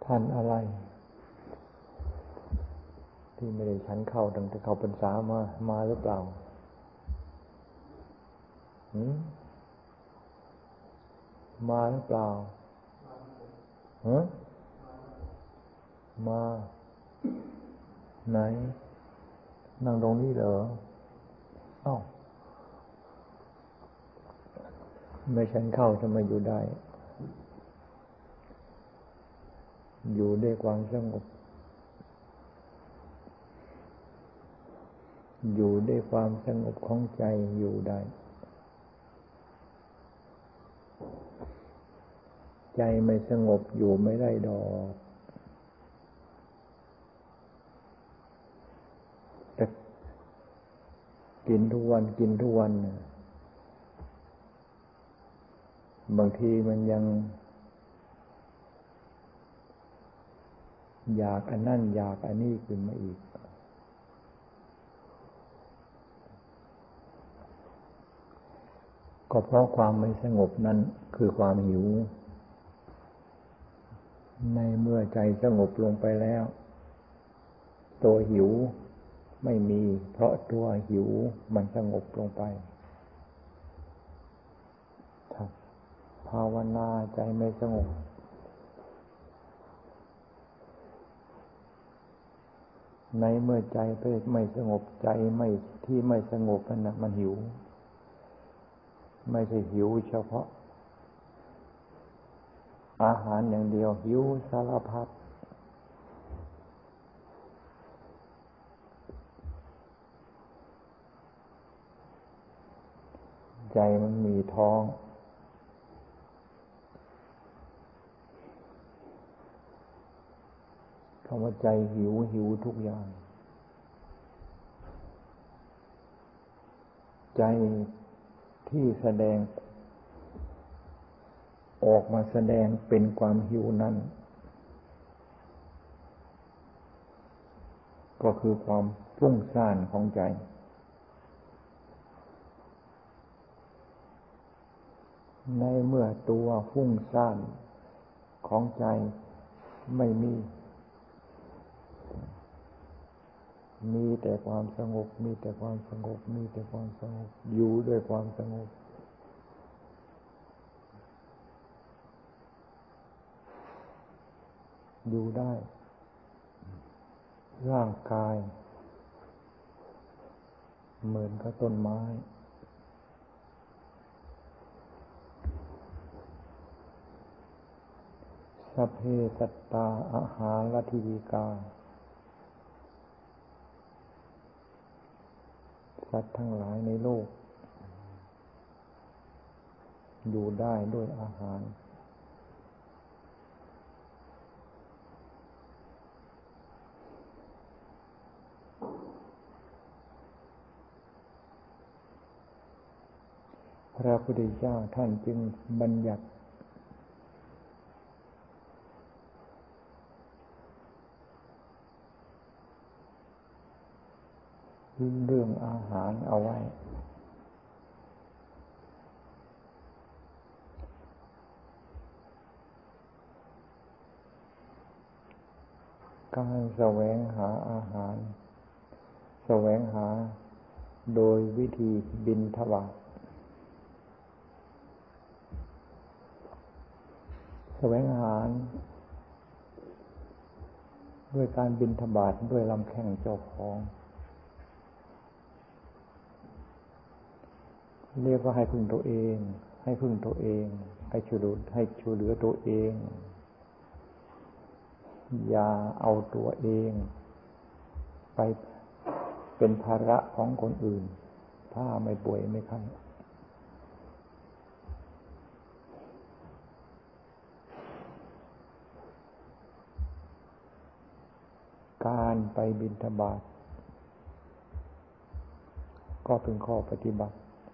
ท่านอะไรที่ไม่ได้ฉันเข้าตั้งแต่เข้าพรรษามาหรือเปล่ามาหรือเปล่ามาไหนนั่งตรงนี้เหรออ้าวไม่ฉันเข้าทำไมอยู่ได้อยู่ด้วยความสงบอยู่ด้วยความสงบของใจอยู่ได้ใจไม่สงบอยู่ไม่ได้ดอกแต่กินทุกวันบางทีมันยังอยากอันนั่นอยากอันนี้ขึ้นมาอีกก็เพราะความไม่สงบนั้นคือความหิวในเมื่อใจสงบลงไปแล้วตัวหิวไม่มีเพราะตัวหิวมันสงบลงไปถ้าภาวนาใจไม่สงบในเมื่อใจไม่สงบใจที่ไม่สงบนั่นน่ะมันหิวไม่ใช่หิวเฉพาะอาหารอย่างเดียวหิวสารพัดใจมันมีท้องคำว่าใจหิวทุกอย่างใจที่แสดงออกมาแสดงเป็นความหิวนั้นก็คือความฟุ้งซ่านของใจในเมื่อตัวฟุ้งซ่านของใจไม่มีแต่ความสงบมีแต่ความสงบอยู่ด้วยความสงบอยู่ได้ร่างกายเหมือนกับต้นไม้สัพเพสัตตาอาหารทิวิกาสัตว์ทั้งหลายในโลกอยู่ได้ด้วยอาหารพระพุทธเจ้าท่านจึงบัญญัติเรื่องอาหารเอาไว้การแสวงหาอาหารแสวงหาโดยวิธีบิณฑบาตแสวงหาด้วยการบิณฑบาตด้วยลำแข้งเจ้าของเรียกว่าให้พึ่งตัวเองให้ช่วยเหลือตัวเองอย่าเอาตัวเองไปเป็นภาระของคนอื่นถ้าไม่ป่วยไม่ไข้การไปบิณฑบาตก็เป็นข้อปฏิบัติ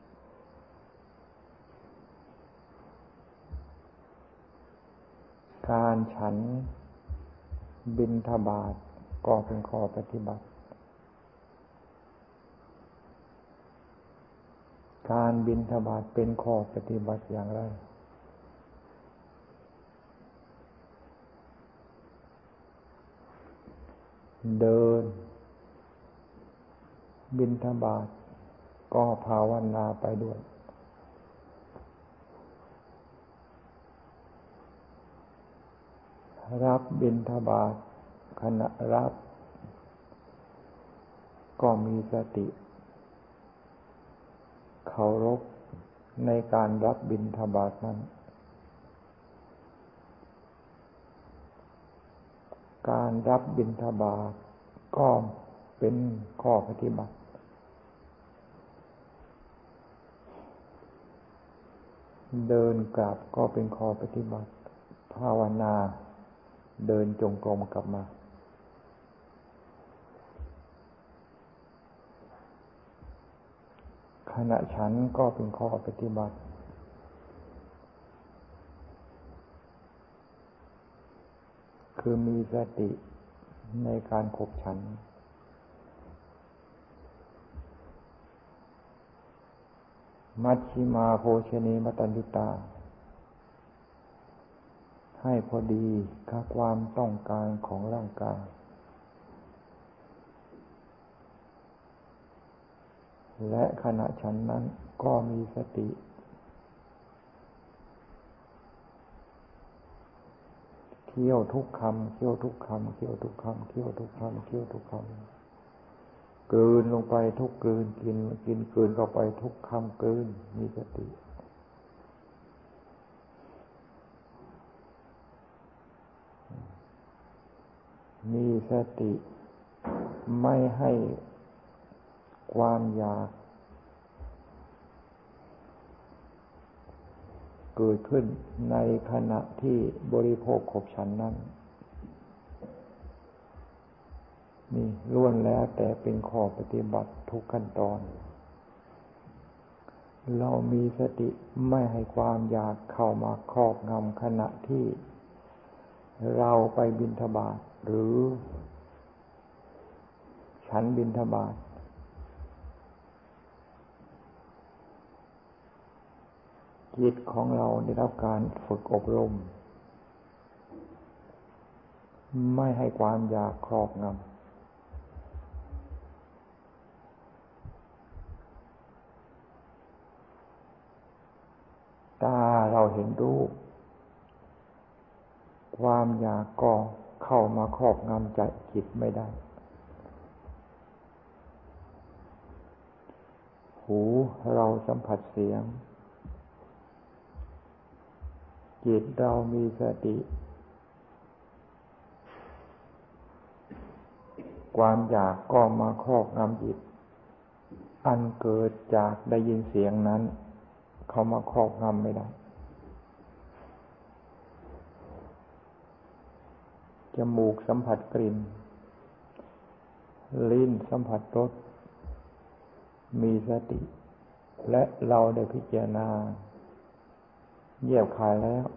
การฉันบิณฑบาตก็เป็นข้อปฏิบัติการบิณฑบาตเป็นข้อปฏิบัติอย่างไรเดินบิณฑบาตก็ภาวนาไปด้วยรับบิณฑบาตขณะรับก็มีสติเคารพในการรับบิณฑบาตนั้นการรับบิณฑบาตก็เป็นข้อปฏิบัติเดินกลับก็เป็นข้อปฏิบัติภาวนาเดินจงกรมกลับมาขณะฉันก็เป็นข้อปฏิบัติคือมีสติในการขบฉันมัชฌิมาโภชเนมตัญญูตาให้พอดีกับความต้องการของร่างกายและขณะฉันนั้นก็มีสติเคี้ยวทุกคำเคี้ยวทุกคำเคี้ยวทุกคำเคี้ยวทุกคำเคี้ยวทุกคำกลืนลงไปทุกกลืนกินกลืนเข้าไปทุกคำกลืนมีสติมีสติไม่ให้ความอยากเกิดขึ้นในขณะที่บริโภคขบฉันนั้นนี่ล้วนแล้วแต่เป็นข้อปฏิบัติทุกขั้นตอนเรามีสติไม่ให้ความอยากเข้ามาครอบงำขณะที่เราไปบิณฑบาตหรือฉันบิณฑบาตจิตของเราได้รับการฝึกอบรมไม่ให้ความอยากครอบงำตาเราเห็นรูปความอยากก็เข้ามาครอบงำใจจิตไม่ได้หูเราสัมผัสเสียงจิตเรามีสติความอยากก็มาครอบงำจิตอันเกิดจากได้ยินเสียงนั้นเข้ามาครอบงำไม่ได้จมูกสัมผัสกลิ่นลิ้นสัมผัสรสมีสติและเราได้พิจารณาแยบคายแล้ว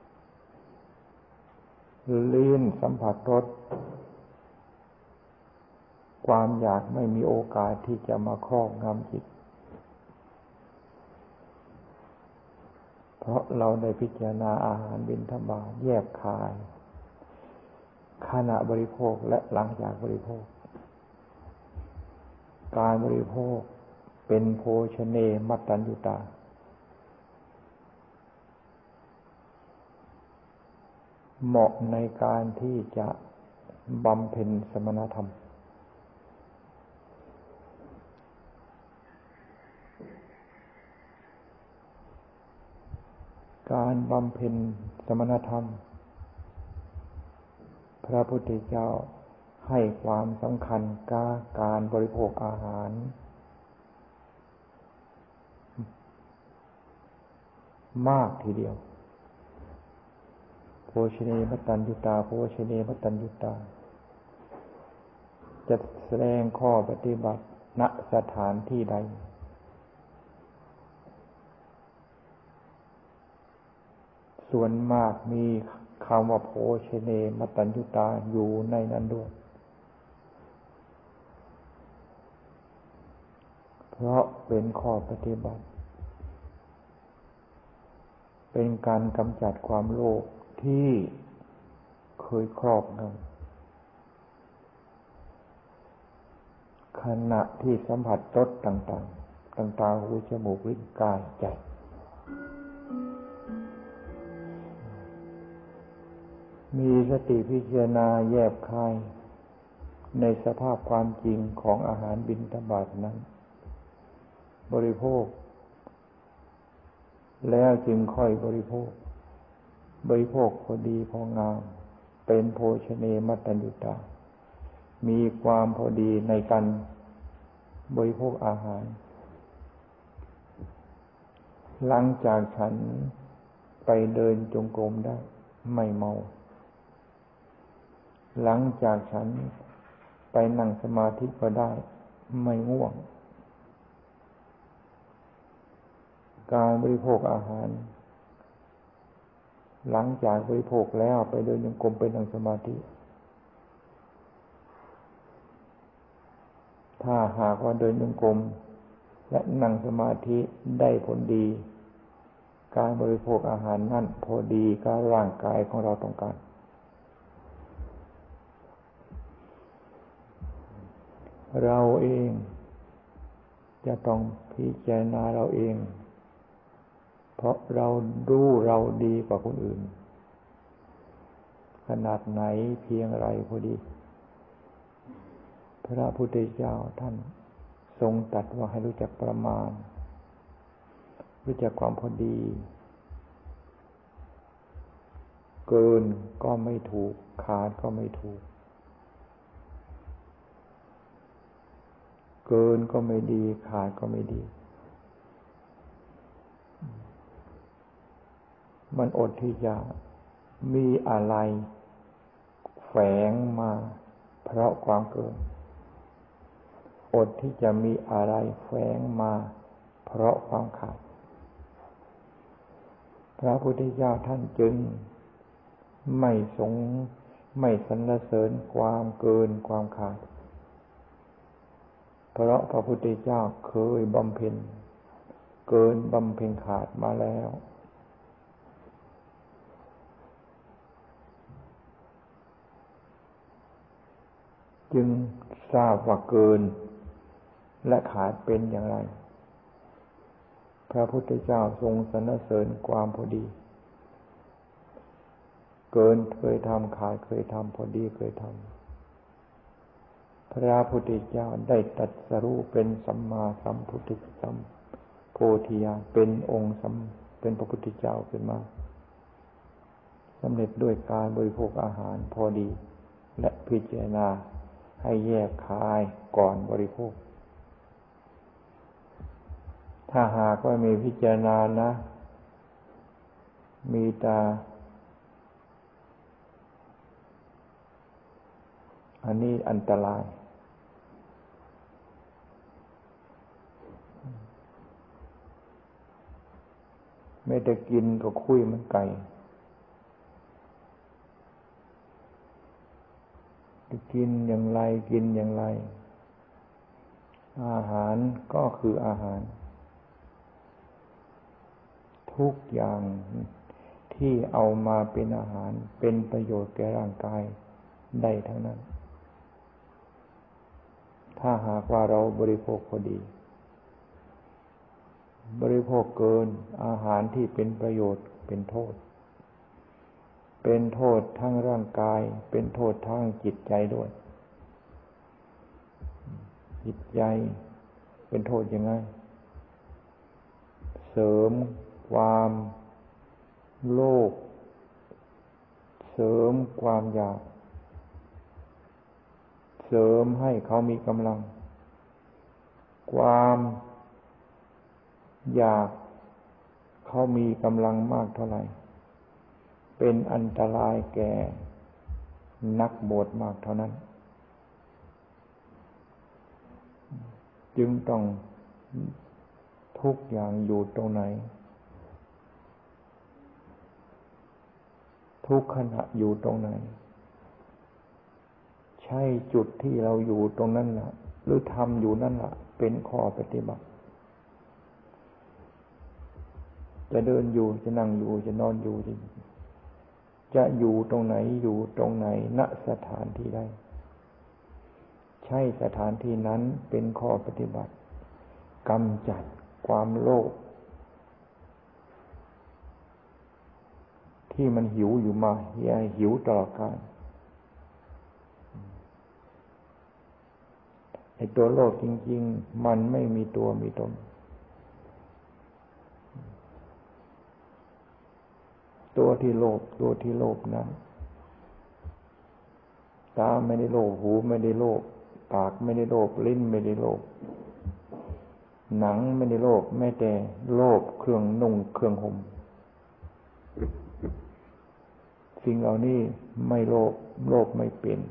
ลิ้นสัมผัสรสความอยากไม่มีโอกาสที่จะมาครอบงำจิตเพราะเราได้พิจารณาอาหารบิณฑบาตแยบคายขณะบริโภคและหลังจากบริโภคการบริโภคเป็นโภชเนมัตตัญญูตาเหมาะในการที่จะบำเพ็ญสมณธรรมการบำเพ็ญสมณธรรมพระพุทธเจ้าให้ความสำคัญกับการบริโภคอาหารมากทีเดียวโภชเนมัตตัญญูตาโภชเนมัตตัญญูตาจะแสดงข้อปฏิบัติณสถานที่ใดส่วนมากมีคำว่าโภชเนมัตตัญญูตาอยู่ในนั้นด้วยเพราะเป็นข้อปฏิบัติเป็นการกำจัดความโลภที่เคยครอบงขณะที่สัมผัสรสต่างๆต่างๆหูจมูกลิ้นกายใจมีสติพิจารณาแยบคายในสภาพความจริงของอาหารบิณฑบาตนั้นบริโภคแล้วจึงค่อยบริโภคพอดีพองามเป็นโภชเนมัตตัญญูตามีความพอดีในการบริโภคอาหารหลังจากฉันไปเดินจงกรมได้ไม่เมาหลังจากฉันไปนั่งสมาธิก็ได้ไม่ง่วงการบริโภคอาหารหลังจากบริโภคแล้วไปเดินจงกรมไปนั่งสมาธิถ้าหากว่าเดินจงกรมและนั่งสมาธิได้ผลดีการบริโภคอาหารนั่นพอดีกับร่างกายของเราต้องการเราเองจะต้องพิจารณาเราเองเพราะเรารู้เราดีกว่าคนอื่นขนาดไหนเพียงไรพอดีพระพุทธเจ้าท่านทรงตรัสว่าให้รู้จักประมาณรู้จักความพอดีเกินก็ไม่ถูกขาดก็ไม่ถูกเกินก็ไม่ดีขาดก็ไม่ดีมันอดที่จะมีอะไรแฝงมาเพราะความเกินอดที่จะมีอะไรแฝงมาเพราะความขาดพระพุทธเจ้าท่านจึงไม่สรรเสริญความเกินความขาดเพราะพระพุทธเจ้าเคยบำเพ็ญเกินบำเพ็ญขาดมาแล้วจึงทราบว่าเกินและขาดเป็นอย่างไรพระพุทธเจ้าทรงสรรเสริญความพอดีเกินเคยทำขาดเคยทำพอดีเคยทำพระพุทธเจ้าได้ตรัสรู้เป็นสัมมาสัมพุทธสัมโพธิญาณเป็นองค์เป็นพระพุทธเจ้าขึ้นมาสำเร็จด้วยการบริโภคอาหารพอดีและพิจารณาให้แยกคายก่อนบริโภคถ้าหากว่ามีพิจารณานะมีตาอันนี้อันตรายไม่ได้กินก็คุยมันไก่จะกินอย่างไรกินอย่างไรอาหารก็คืออาหารทุกอย่างที่เอามาเป็นอาหารเป็นประโยชน์แก่ร่างกายได้ทั้งนั้นถ้าหากว่าเราบริโภคพอดีบริโภคเกินอาหารที่เป็นประโยชน์เป็นโทษทั้งร่างกายเป็นโทษทั้งจิตใจด้วยจิตใจเป็นโทษยังไงเสริมความโลภเสริมความอยากเสริมให้เขามีกำลังความอยากเขามีกำลังมากเท่าไหร่เป็นอันตรายแก่นักบวชมากเท่านั้นจึงต้องทุกอย่างอยู่ตรงไหนทุกขณะอยู่ตรงไหนใช่จุดที่เราอยู่ตรงนั้นล่ะหรือทำอยู่นั่นล่ะเป็นข้อปฏิบัติจะเดินอยู่จะนั่งอยู่จะนอนอยู่จะอยู่ตรงไหนอยู่ตรงไหนณสถานที่ใดใช้สถานที่นั้นเป็นข้อปฏิบัติกำจัดความโลภที่มันหิวอยู่มาหิวตลอดกาลไอ้ตัวโลภจริงๆมันไม่มีตัวมีตนตัวที่โลภนั้นตาไม่ได้โลภหูไม่ได้โลภปากไม่ได้โลภลิ้นไม่ได้โลภหนังไม่ได้โลภแม้แต่โลภเครื่องนุ่งเครื่องห่มสิ่งเหล่านี้ไม่โลภไม่เป็น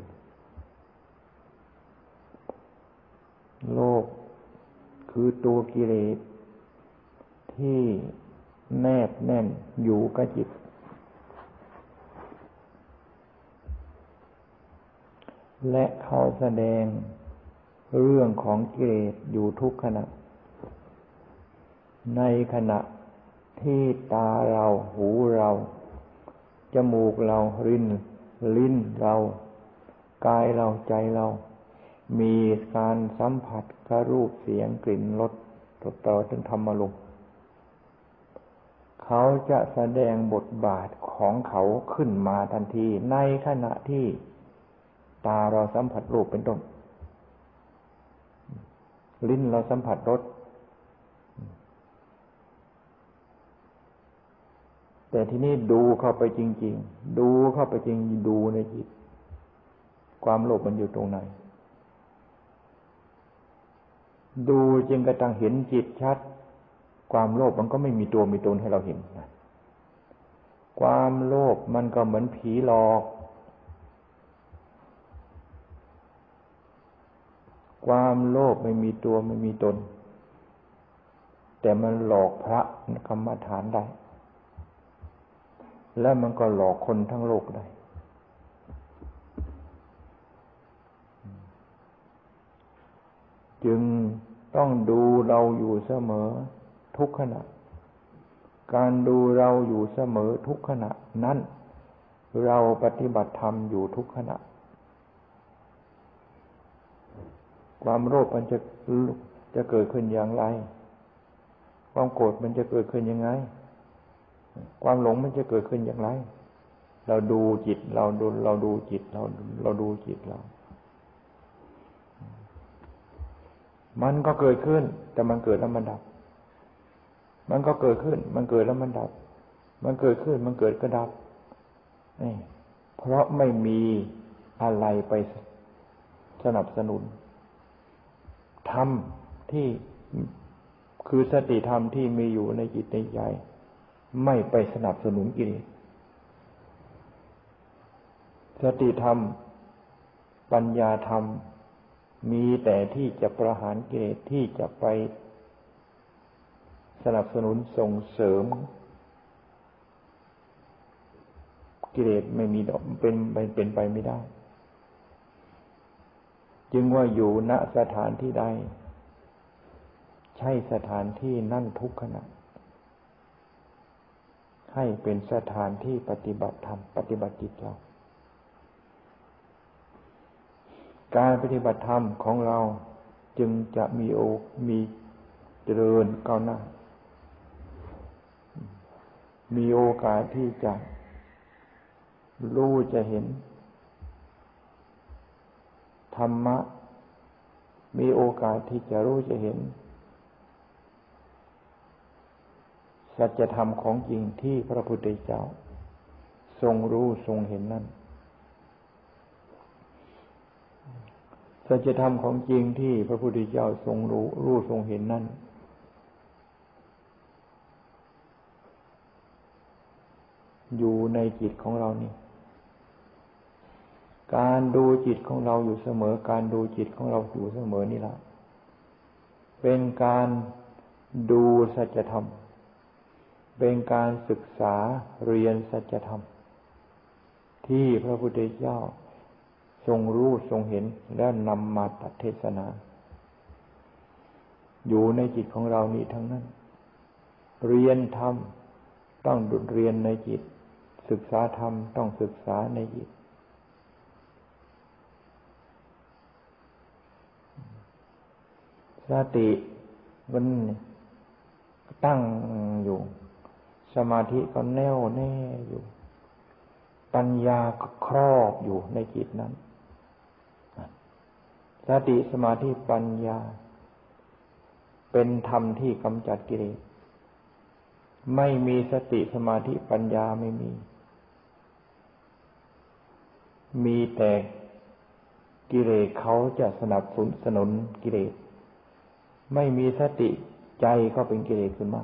โลภคือตัวกิเลสที่แนบแน่นอยู่กับจิตและเขาแสดงเรื่องของกิเลสอยู่ทุกขณะในขณะที่ตาเราหูเราจมูกเราลิ้นเรากายเราใจเรามีการสัมผัสกับรูปเสียงกลิ่นรสต่อถึงธรรมารมณ์เขาจะแสดงบทบาทของเขาขึ้นมาทันทีในขณะที่ตาเราสัมผัสรูปเป็นต้นลิ้นเราสัมผัสรสแต่ที่นี่ดูเข้าไปจริงๆดูเข้าไปจริงดูในจิตความโลภมันอยู่ตรงไหนดูจนกระทั่งเห็นจิตชัดความโลภมันก็ไม่มีตัวมีตนให้เราเห็นนะความโลภมันก็เหมือนผีหลอกความโลภไม่มีตัวไม่มีตนแต่มันหลอกพระกรรมฐานได้และมันก็หลอกคนทั้งโลกได้จึงต้องดูเราอยู่เสมอทุกขณะการดูเราอยู่เสมอทุกขณะนั้นเราปฏิบัติธรรมอยู่ทุกขณะความโลภมันจะเกิดขึ้นอย่างไรความโกรธมันจะเกิดขึ้นยังไงความหลงมันจะเกิดขึ้นอย่างไรเราดูจิตเราดูจิตเราดูจิตเรามันก็เกิดขึ้นแต่มันเกิดแล้วมันดับมันก็เกิดขึ้นมันเกิดแล้วมันดับมันเกิดขึ้นมันเกิดก็ดับนี่เพราะไม่มีอะไรไปสนับสนุนธรรมที่คือสติธรรมที่มีอยู่ในจิตในใจไม่ไปสนับสนุนกิเลสสติธรรมปัญญาธรรมมีแต่ที่จะประหารกิเลสที่จะไปสนับสนุนส่งเสริมกิเลสไม่มีเป็นไปไม่ได้จึงว่าอยู่ณสถานที่ใดใช่สถานที่นั่นทุกขณะให้เป็นสถานที่ปฏิบัติธรรมปฏิบัติจิตเราการปฏิบัติธรรมของเราจึงจะมีเจริญก้าวหน้ามีโอกาสที่จะรู้จะเห็นธรรมะมีโอกาสที่จะรู้จะเห็นสัจธรรมของจริงที่พระพุทธเจ้าทรงรู้ทรงเห็นนั้นสัจธรรมของจริงที่พระพุทธเจ้าทรงรู้ทรงเห็นนั้นอยู่ในจิตของเรานี่การดูจิตของเราอยู่เสมอการดูจิตของเราอยู่เสมอนี่ล่ะเป็นการดูสัจธรรมเป็นการศึกษาเรียนสัจธรรมที่พระพุทธเจ้าทรงรู้ทรงเห็นแล้วนำมาตัดเทศนาอยู่ในจิตของเรานี่ทั้งนั้นเรียนธรรมต้องเรียนในจิตศึกษาธรรมต้องศึกษาในจิตสติมันตั้งอยู่สมาธิก็แน่วแน่อยู่ปัญญาก็ครอบอยู่ในจิตนั้นสติสมาธิปัญญาเป็นธรรมที่กำจัดกิเลสไม่มีสติสมาธิปัญญาไม่มีแต่กิเลสเขาจะสนับสนุนกิเลสไม่มีสติใจก็เป็นกิเลสขึ้นมา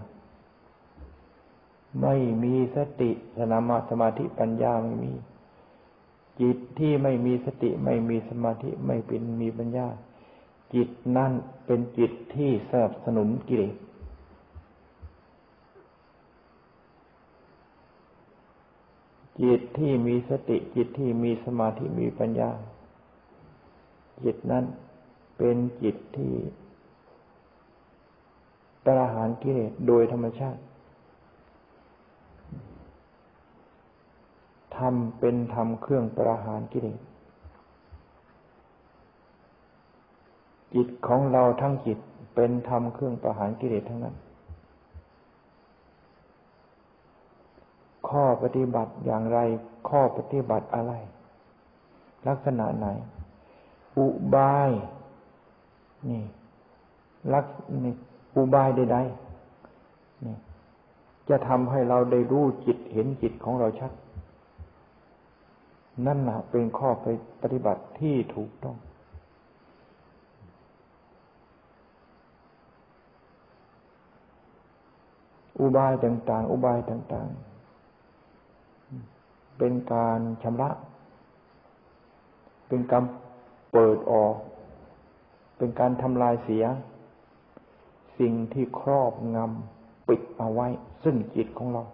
ไม่มีสติสมาธิปัญญาไม่มีจิตที่ไม่มีสติไม่มีสมาธิไม่เป็นมีปัญญาจิตนั่นเป็นจิตที่สนับสนุนกิเลสจิตที่มีสติจิตที่มีสมาธิมีปัญญาจิตนั้นเป็นจิตที่ประหารกิเลสโดยธรรมชาติธรรมเป็นธรรมเครื่องประหารกิเลสจิตของเราทั้งจิตเป็นธรรมเครื่องประหารกิเลสทั้งนั้นข้อปฏิบัติอย่างไรข้อปฏิบัติอะไรลักษณะไหนอุบายนี่อุบายใดๆนี่จะทำให้เราได้รู้จิตเห็นจิตของเราชัดนั่นแหละเป็นข้อปฏิบัติที่ถูกต้องอุบายต่างๆเป็นการชำระเป็นการเปิดออกเป็นการทำลายเสียสิ่งที่ครอบงำปิดเอาไว้ซึ่งจิตของเรา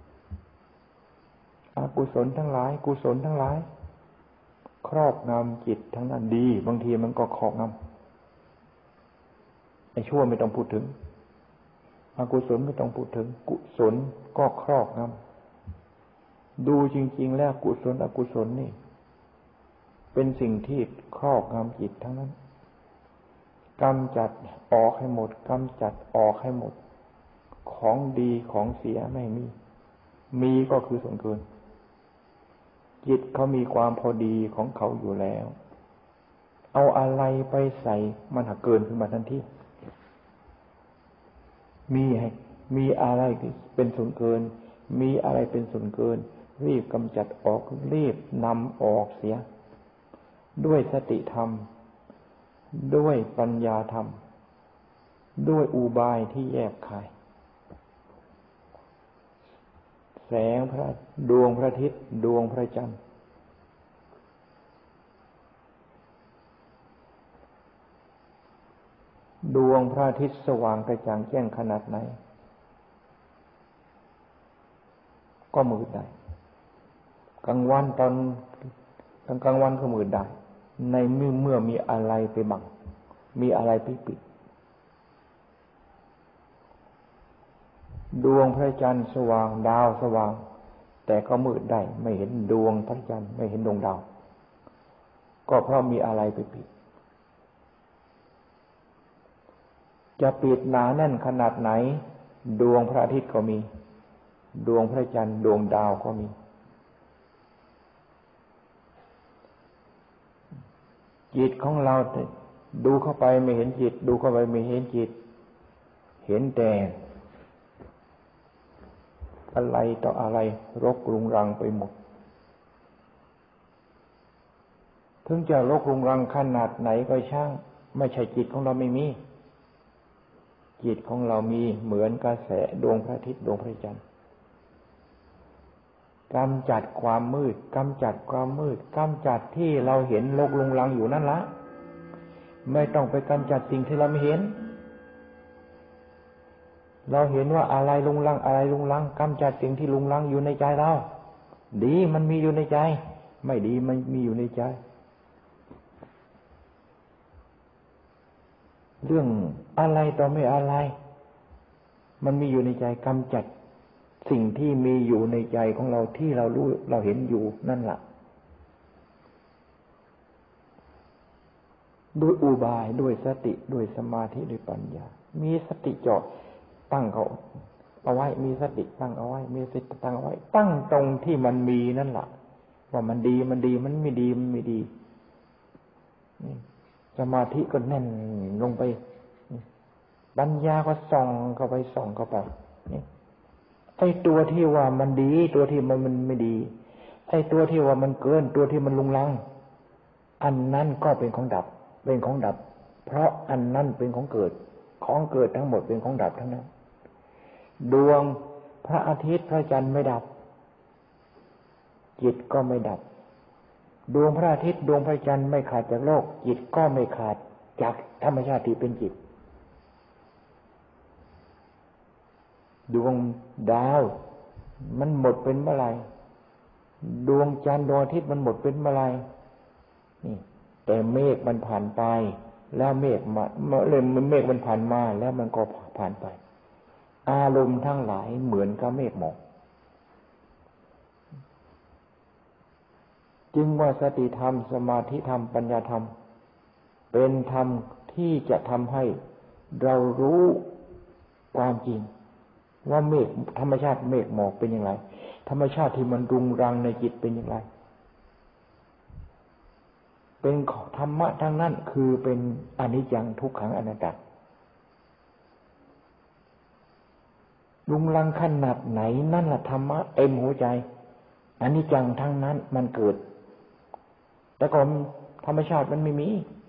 อกุศลทั้งหลายกุศลทั้งหลายครอบงำจิตทั้งนั้นดีบางทีมันก็ครอบงำไอ้ชั่วไม่ต้องพูดถึงอกุศลไม่ต้องพูดถึงกุศลก็ครอบงำดูจริงๆแล้วกุศลอกุศลนี่เป็นสิ่งที่ครอบงำจิตทั้งนั้นกำจัดออกให้หมดกำจัดออกให้หมดของดีของเสียไม่มีก็คือส่วนเกินจิตเขามีความพอดีของเขาอยู่แล้วเอาอะไรไปใส่มันหักเกินขึ้นมาทันทีมีอะไรเป็นส่วนเกินมีอะไรเป็นส่วนเกินรีบกำจัดออกรีบนำออกเสียด้วยสติธรรมด้วยปัญญาธรรมด้วยอุบายที่แยกคายแสงพระดวงพระอาทิตย์ดวงพระจันทร์ดวงพระอาทิตย์สว่างกระจ่างแจ้งขนาดไหนก็มืดได้กลางวันตอนกลางวันก็มืดได้ในเมื่อมีอะไรไปบังมีอะไรไปปิดดวงพระจันทร์สว่างดาวสว่างแต่ก็มืดได้ไม่เห็นดวงพระจันทร์ไม่เห็นดวงดาวก็เพราะมีอะไรไปปิดจะปิดหนาแน่นขนาดไหนดวงพระอาทิตย์ก็มีดวงพระจันทร์ดวงดาวก็มีจิตของเราดูเข้าไปไม่เห็นจิตดูเข้าไปไม่เห็นจิตเห็นแต่อะไรต่ออะไรรกรุงรังไปหมดถึงจะรกรุงรังขนาดไหนก็ช่างไม่ใช่จิตของเราไม่มีจิตของเรามีเหมือนกระแสดวงพระอาทิตย์ดวงพระจันทร์กำจัดความมืดกำจัดความมืดกำจัดที่เราเห็นรกรุงรังอยู่นั่นละไม่ต้องไปกำจัดสิ่งที่เราไม่เห็นเราเห็นว่าอะไรรุงรังอะไรรุงรังกำจัดสิ่งที่รุงรังอยู่ในใจเราดีมันมีอยู่ในใจไม่ดีมันมีอยู่ในใจเรื่องอะไรต่อไม่อะไรมันมีอยู่ในใจกำจัดสิ่งที่มีอยู่ในใจของเราที่เรารู้เราเห็นอยู่นั่นแหละด้วยอุบายด้วยสติด้วยสมาธิด้วยปัญญามีสติจ่อตั้งเขาเอาไว้มีสติตั้งเอาไว้มีสติตั้งเอาไว้ตั้งตรงที่มันมีนั่นแหละว่ามันดีมันดีมันไม่ดีมันไม่ดีสมาธิก็แน่นลงไปปัญญาก็ส่องเข้าไปส่องเข้าไปไอ้ตัวที่ว่ามันดีตัวที่มันไม่ดีไอ้ตัวที่ว่ามันเกินตัวที่มันลุงลังอันนั้นก็เป็นของดับเป็นของดับเพราะอันนั้นเป็นของเกิดของเกิดทั้งหมดเป็นของดับทั้งนั้นดวงพระอาทิตย์พระจันทร์ไม่ดับจิตก็ไม่ดับดวงพระอาทิตย์ดวงพระจันทร์ไม่ขาดจากโลกจิตก็ไม่ขาดจากธรรมชาติที่เป็นจิตดวงดาวมันหมดเป็นเมื่อไรดวงจันทร์ดวงอาทิตย์มันหมดเป็นเมื่อไรนี่แต่เมฆมันผ่านไปแล้วเมฆมันผ่านมาแล้วมันก็ผ่านไปอารมณ์ทั้งหลายเหมือนกับเมฆหมอกจึงว่าสติธรรมสมาธิธรรมปัญญาธรรมเป็นธรรมที่จะทำให้เรารู้ความจริงว่าเมฆธรรมชาติเมฆหมอกเป็นอย่างไรธรรมชาติที่มันรุงรังในจิตเป็นอย่างไรเป็นธรรมะทั้งนั้นคือเป็นอนิจจังทุกขังอนัตตารุงรังขนาดไหนนั่นแหละธรรมะเต็มหัวใจอนิจจังทั้งนั้นมันเกิดแต่ก่อนธรรมชาติมันไม่มี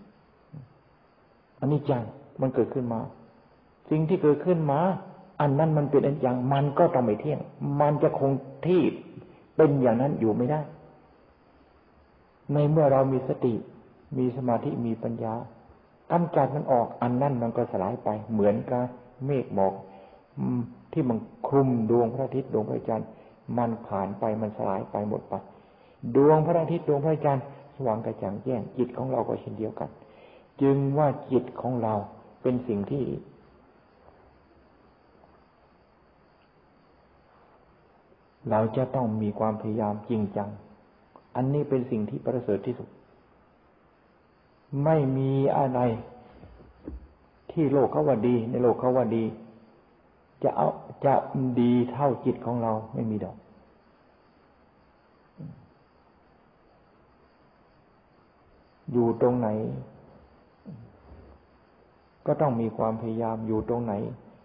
อนิจจังมันเกิดขึ้นมาสิ่งที่เกิดขึ้นมาอันนั้นมันเป็นอนิจจังมันก็ต้องไม่เที่ยงมันจะคงที่เป็นอย่างนั้นอยู่ไม่ได้ในเมื่อเรามีสติมีสมาธิมีปัญญากำจัดมันออกอันนั้นมันก็สลายไปเหมือนกับเมฆหมอกที่มันคลุมดวงพระอาทิตย์ดวงพระจันทร์มันผ่านไปมันสลายไปหมดไปดวงพระอาทิตย์ดวงพระจันทร์สว่างกระจ่างแจ้งจิตของเราก็เช่นเดียวกันจึงว่าจิตของเราเป็นสิ่งที่เราจะต้องมีความพยายามจริงจังอันนี้เป็นสิ่งที่ประเสริฐที่สุดไม่มีอะไรที่โลกเขาว่าดีในโลกเขาว่าดีจะดีเท่าจิตของเราไม่มีดอกอยู่ตรงไหนก็ต้องมีความพยายามอยู่ตรงไหน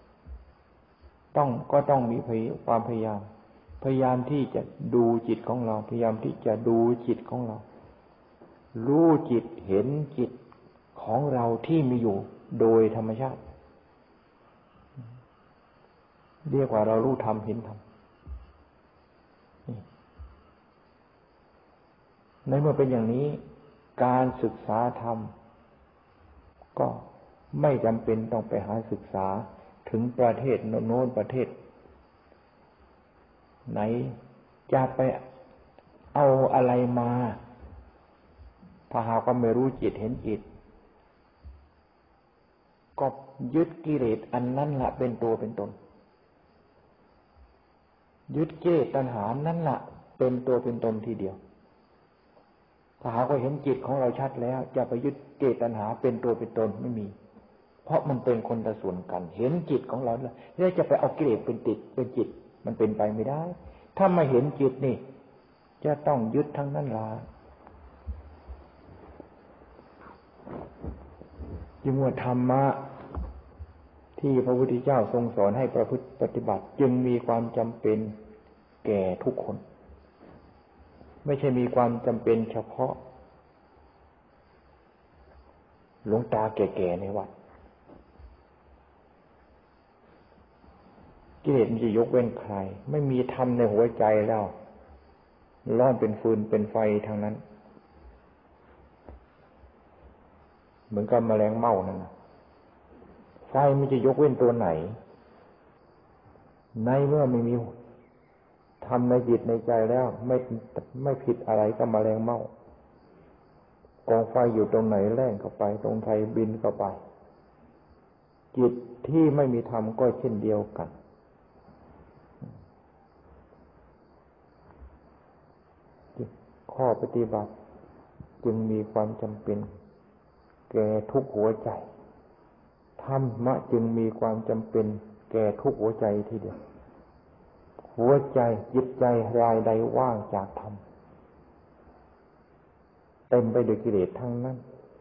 ก็ต้องมีความพยายามที่จะดูจิตของเราพยายามที่จะดูจิตของเรารู้จิตเห็นจิตของเราที่มีอยู่โดยธรรมชาติเรียกว่าเรารู้ธรรมเห็นธรรมในเมื่อเป็นอย่างนี้การศึกษาธรรมก็ไม่จำเป็นต้องไปหาศึกษาถึงประเทศโน้นประเทศไหนจะไปเอาอะไรมาถ้าหากว่าไม่รู้จิตเห็นจิตก็ยึดกิเลสอันนั้นละเป็นตัวเป็นตนยึดกิเลสตัณหานั่นละเป็นตัวเป็นตนทีเดียวถ้าหากว่าเห็นจิตของเราชัดแล้วจะไปยึดกิเลสตัณหาเป็นตัวเป็นตนไม่มีเพราะมันเป็นคนละส่วนกันเห็นจิตของเราแล้วจะไปเอากิเลสเป็นจิตมันเป็นไปไม่ได้ถ้าไม่เห็นจิตนี่จะต้องยึดทั้งนั้นล่ะจึงว่าธรรมะที่พระพุทธเจ้าทรงสอนให้ประพฤติปฏิบัติจึงมีความจำเป็นแก่ทุกคนไม่ใช่มีความจำเป็นเฉพาะหลวงตาแก่ๆในวัดกิเลสมันจะยกเว้นใครไม่มีธรรมในหัวใจแล้วร้อนเป็นฟืนเป็นไฟทางนั้นเหมือนกับแมลงเม่านั่นไฟมันจะยกเว้นตัวไหนในเมื่อไม่มีธรรมในจิตในใจแล้วไม่ผิดอะไรกับแมลงเม่ากองไฟอยู่ตรงไหนแล่นเข้าไปตรงไฟบินเข้าไปจิตที่ไม่มีธรรมก็เช่นเดียวกันข้อปฏิบัติจึงมีความจำเป็นแก่ทุกหัวใจธรรมะจึงมีความจำเป็นแก่ทุกหัวใจทีเดียวหัวใจจิตใจรายใดว่างจากธรรมเต็มไปด้วยกิเลสทั้งนั้น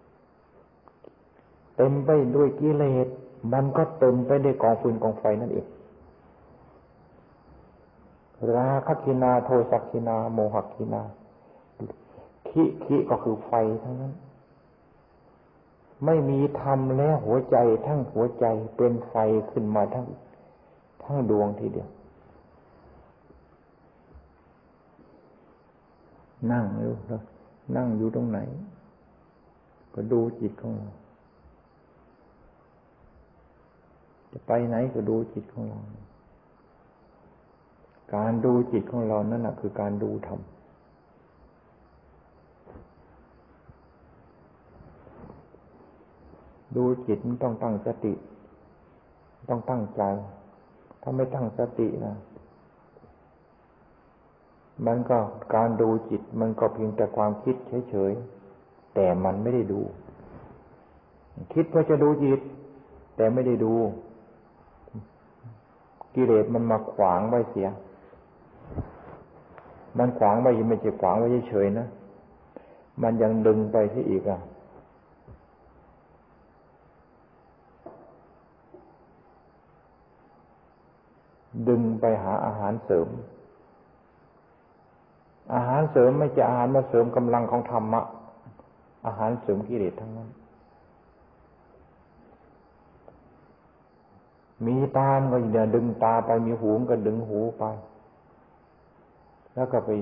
เต็มไปด้วยกิเลสมันก็เต็มไปด้วยกองฟืนกองไฟนั่นเองราคะกินาโทสะกินาโมหกินาขิก็คือไฟทั้งนั้นไม่มีธรรมแล้วหัวใจทั้งหัวใจเป็นไฟขึ้นมาทั้งดวงทีเดียวนั่งอยู่ตรงไหนก็ดูจิตของเราจะไปไหนก็ดูจิตของเราการดูจิตของเรานั่นแหละคือการดูธรรมดูจิตมันต้องตั้งสติต้องตั้งใจถ้าไม่ตั้งสตินะมันก็การดูจิตมันก็เพียงแต่ความคิดเฉยๆแต่มันไม่ได้ดูคิดว่าจะดูจิตแต่ไม่ได้ดูกิเลสมันมาขวางไว้เสียมันขวางไว้ยังไม่ใช่ขวางไว้เฉยๆนะมันยังดึงไปที่อีกดึงไปหาอาหารเสริมอาหารเสริมไม่ใช่อาหารมาเสริมกำลังของธรรมะอาหารเสริมกิเลสทั้งนั้นมีตาก็อย่าดึงตาไปมีหูก็ดึงหูไปแล้วก็ไป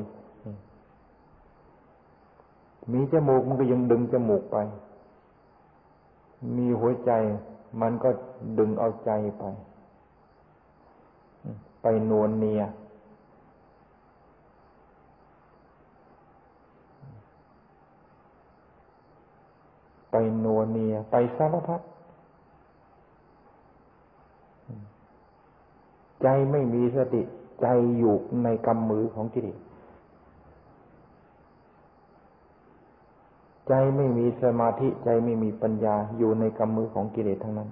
มีจมูกมันก็ยังดึงจมูกไปมีหัวใจมันก็ดึงเอาใจไปนวลเนียไปนวลเนียไปสารพัดใจไม่มีสติใจอยู่ในกำมือของกิเลสใจไม่มีสมาธิใจไม่มีปัญญาอยู่ในกำมือของกิเลสทั้งนั้น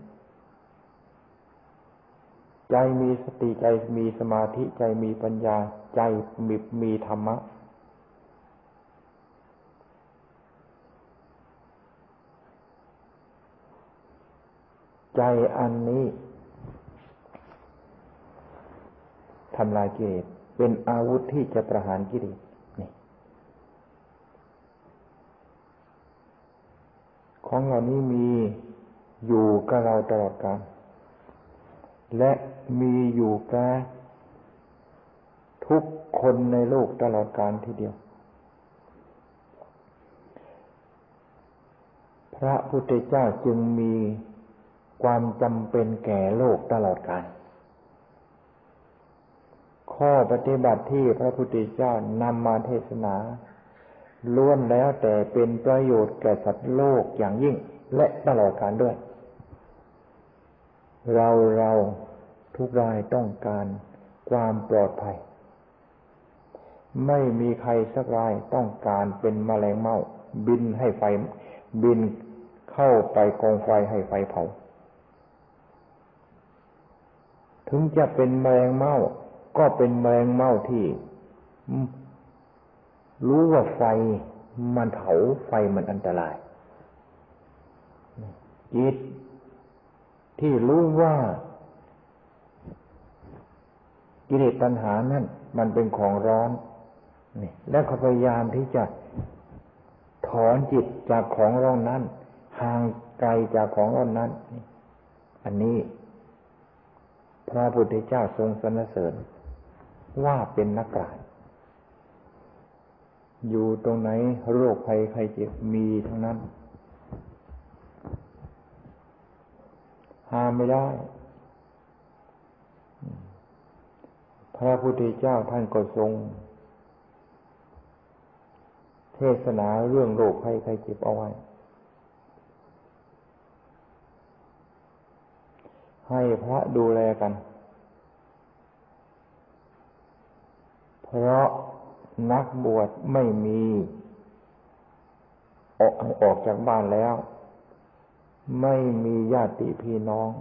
ใจมีสติใจมีสมาธิใจมีปัญญาใจมีธรรมะใจอันนี้ทำลายกิเลสเป็นอาวุธที่จะประหารกิเลสนี่ของเหล่านี้มีอยู่กับเราตลอดกาลและมีอยู่แก่ทุกคนในโลกตลอดกาลทีเดียวพระพุทธเจ้าจึงมีความจำเป็นแก่โลกตลอดกาลข้อปฏิบัติที่พระพุทธเจ้านำมาเทศนาล้วนแล้วแต่เป็นประโยชน์แก่สัตว์โลกอย่างยิ่งและตลอดกาลด้วยเราทุกรายต้องการความปลอดภัยไม่มีใครสักรายต้องการเป็นแมลงเม่าบินให้ไฟบินเข้าไปกองไฟให้ไฟเผาถึงจะเป็นแมลงเม่าก็เป็นแมลงเม่าที่รู้ว่าไฟมันเผาไฟมันอันตรายจิตที่รู้ว่ากิเลสตัณหานั้นมันเป็นของร้อนนี่แล้วก็พยายามที่จะถอนจิตจากของร้อนนั้นห่างไกลจากของร้อนนั้นอันนี้พระพุทธเจ้าทรงสรรเสริญว่าเป็นนักปราชญ์อยู่ตรงไหนโรคภัยไข้เจ็บมีทั้งนั้นห้ามไม่ได้พระพุทธเจ้าท่านก็ทรงเทศนาเรื่องโรคภัยไข้เจ็บเอาไว้ให้พระดูแลกันเพราะนักบวชไม่มีออกจากบ้านแล้วไม่มีญาติพี่น้อง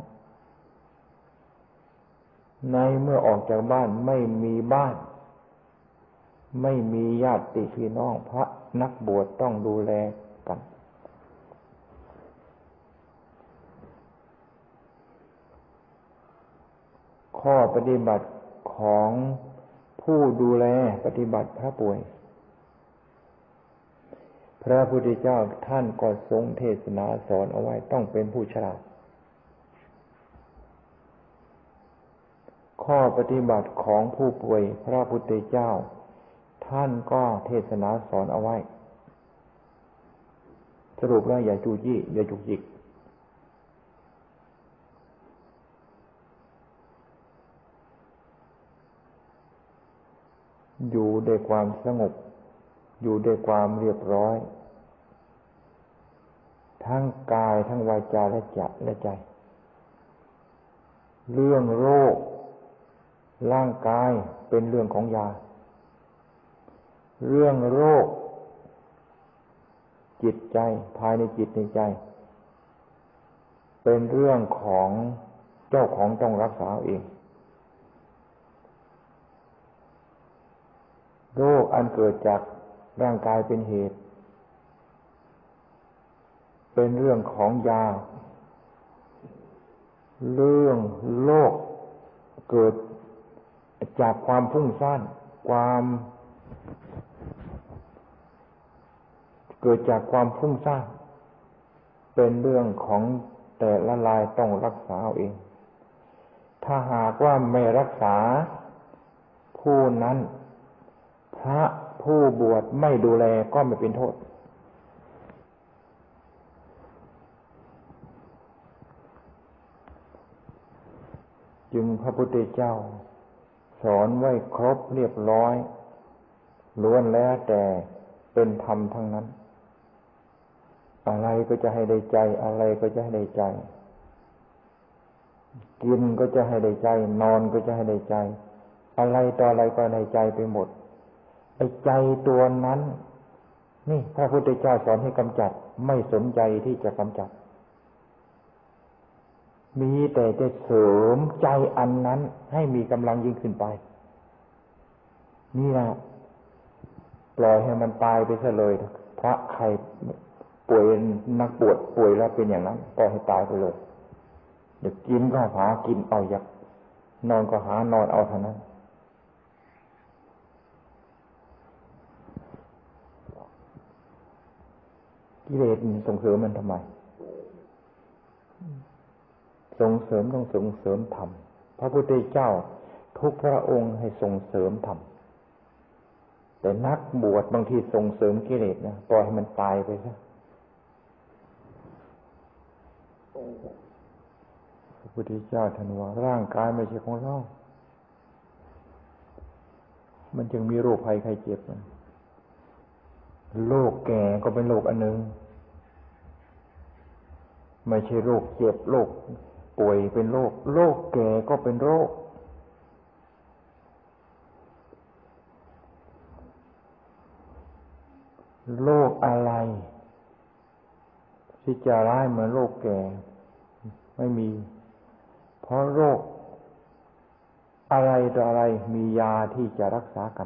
ในเมื่อออกจากบ้านไม่มีบ้านไม่มีญาติพี่น้องพระนักบวชต้องดูแลกันข้อปฏิบัติของผู้ดูแลปฏิบัติพระป่วยพระพุทธเจ้าท่านก็ทรงเทศนาสอนเอาไว้ต้องเป็นผู้ฉลาดข้อปฏิบัติของผู้ป่วยพระพุทธเจ้าท่านก็เทศนาสอนเอาไว้สรุปแล้วอย่าจู้จี้อย่าจุกจิกอยู่ด้วยความสงบอยู่ด้วยความเรียบร้อยทั้งกายทั้งวาจาและใจเรื่องโรคร่างกายเป็นเรื่องของยาเรื่องโรคจิตใจภายในจิตในใจเป็นเรื่องของเจ้าของต้องรักษาเองโรคอันเกิดจากร่างกายเป็นเหตุเป็นเรื่องของยาเรื่องโรคเกิดจากความฟุ้งซ่านเกิดจากความฟุ้งซ่านเป็นเรื่องของแต่ละรายต้องรักษาเอาเองถ้าหากว่าไม่รักษาผู้นั้นพระผู้บวชไม่ดูแลก็ไม่เป็นโทษจึงพระพุทธเจ้าสอนไว้ครบเรียบร้อยล้วนแล้วแต่เป็นธรรมทั้งนั้นอะไรก็จะให้ได้ใจอะไรก็จะให้ได้ใจกินก็จะให้ได้ใจนอนก็จะให้ได้ใจอะไรต่ออะไรก็ในใจไปหมดไอ้ใจตัวนั้นนี่พระพุทธเจ้าสอนให้กำจัดไม่สนใจที่จะกำจัดมีแต่จะเสริมใจอันนั้นให้มีกำลังยิ่งขึ้นไปนี่นะปล่อยให้มันตายไปซะเลยพระใครป่วยนักบวชป่วยแล้วเป็นอย่างนั้นปล่อยให้ตายไปเลยอยากกินก็หากินเอาอยากนอนก็หานอนเอาเท่านั้นกิเลสส่งเสริมมันทำไมส่งเสริมต้องส่งเสริมธรรมพระพุทธเจ้าทุกพระองค์ให้ส่งเสริมธรรมแต่นักบวชบางทีส่งเสริมกิเลสนะปล่อยให้มันตายไปซะพระพุทธเจ้าท่านว่าร่างกายไม่ใช่ของเรามันจึงมีโรคภัยไข้เจ็บโรคแก่ก็เป็นโรคอันหนึ่งไม่ใช่โรคเจ็บโรคป่วยเป็นโรคแก่ก็เป็นโรคโรคอะไรที่จะร้ายเหมือนโรคแก่ไม่มีเพราะโรคอะไรต่ออะไรมียาที่จะรักษากัน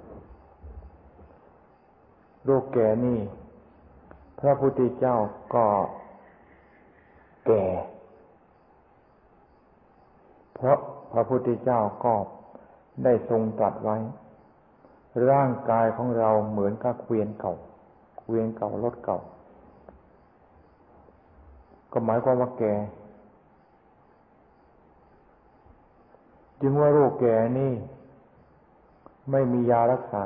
โรคแก่นี่พระพุทธเจ้าก็แก่เพราะพระพุทธเจ้าก็ได้ทรงตรัสไว้ร่างกายของเราเหมือนกับเกวียนเก่ารถเก่าก็หมายความว่าแก่จึงว่าโรคแก่นี่ไม่มียารักษา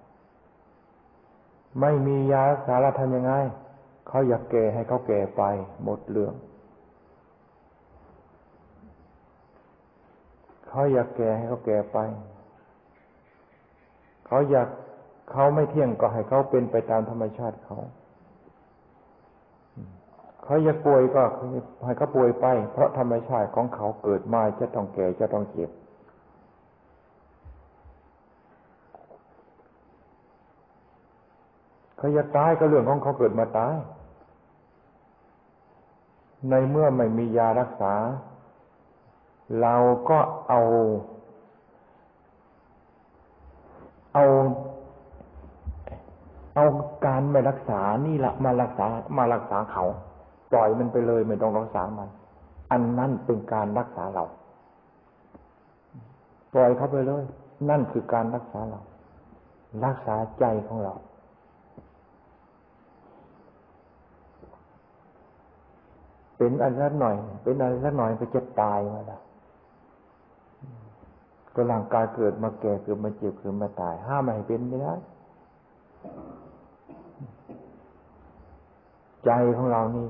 ไม่มียารักษาแล้วทำยังไงเขาอยากแก่ให้เขาแก่ไปหมดเรื่องเขาอยากแก่ให้เขาแก่ไปเขาไม่เที่ยงก็ให้เขาเป็นไปตามธรรมชาติเขาอยากป่วยก็ให้เขาป่วยไปเพราะธรรมชาติของเขาเกิดมาจะต้องแก่จะต้องเจ็บเขาอยากตายก็เรื่องของเขาเกิดมาตายในเมื่อไม่มียารักษาเราก็เอาการไม่รักษานี่ละมารักษาเขาปล่อยมันไปเลยไม่ต้องรักษามันอันนั้นเป็นการรักษาเราปล่อยเขาไปเลยนั่นคือการรักษาเรารักษาใจของเราเป็นอะไรสักหน่อยก็จะตายมาแล้วก็ร่างกายเกิดมาแก่เกิดมาเจ็บเกิดมาตายห้ามไม่ให้เป็นไม่ได้ใจของเรานี่